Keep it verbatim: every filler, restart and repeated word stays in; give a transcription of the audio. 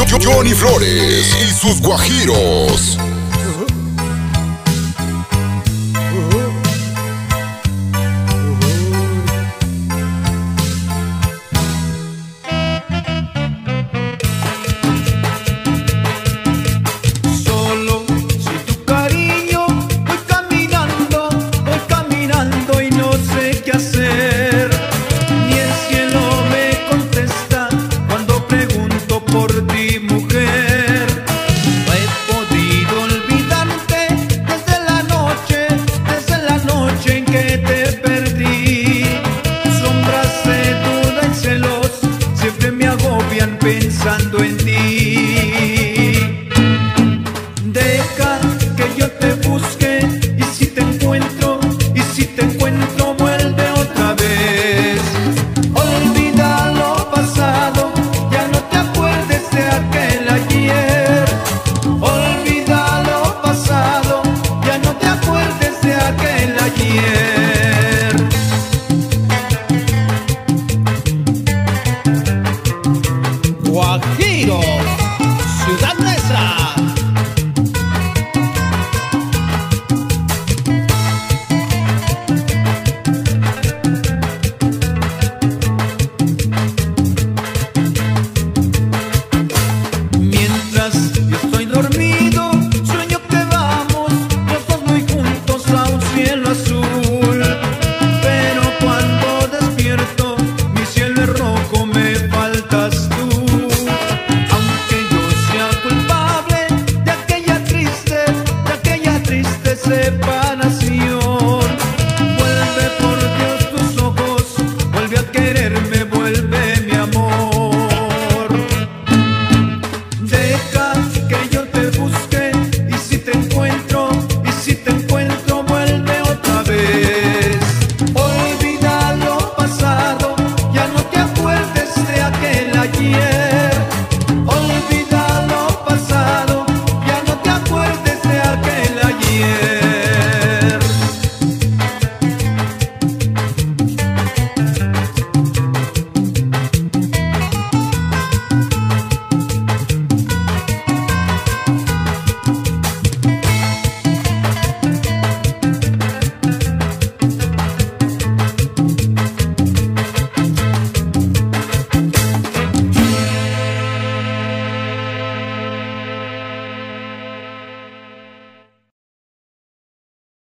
Johnny Flores y sus guajiros. Pensando en ti, deja que yo te busque y si te encuentro, y si te encuentro vuelve otra vez. Olvida lo pasado, ya no te acuerdes de aquel ayer. Olvida lo pasado, ya no te acuerdes de aquel ayer. Guajiro.